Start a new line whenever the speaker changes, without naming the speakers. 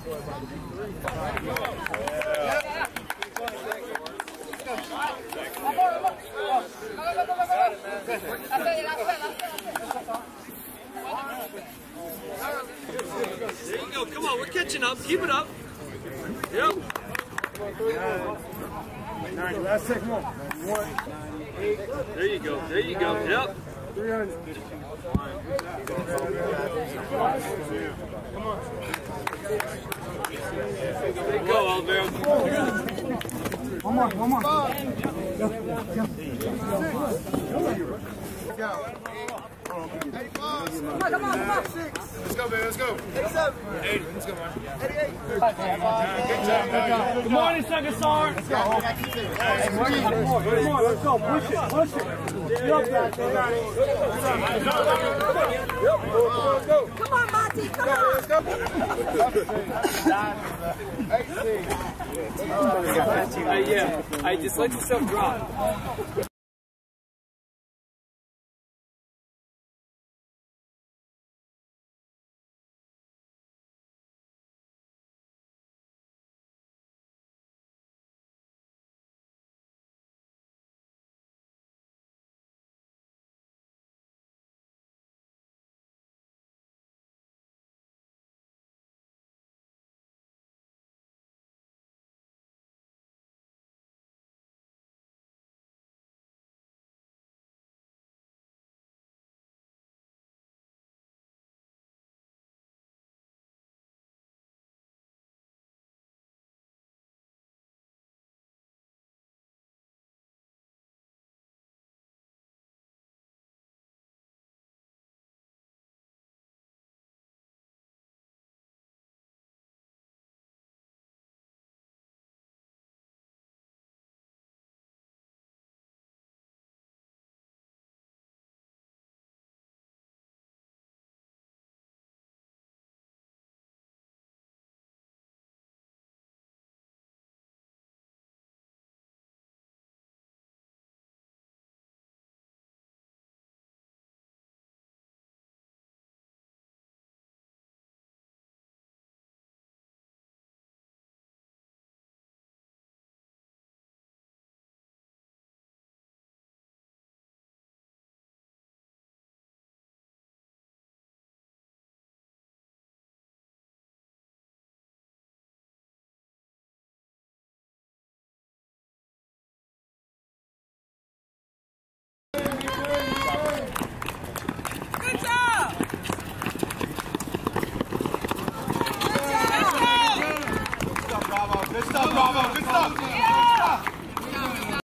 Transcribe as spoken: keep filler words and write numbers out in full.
There you go. Come on, we're catching up. Keep it up. Yep.
Last second one.
There you go. There you go. Yep.
three hundred. Come on.
There you go, Alvaro.
One more, one more. Go, go. Go. Come on, come on, come on. Let's go, baby, let's go. eighty-seven. eighty. Let's go, man. eighty-eight. Good job, good job.
Good morning, Second Sergeant.
Let's go. Come on, let's go. Push it, push it.
Come on, Monty, come on.
Let's go.
Uh, yeah, I just let yourself drop.
Good stuff, Bravo.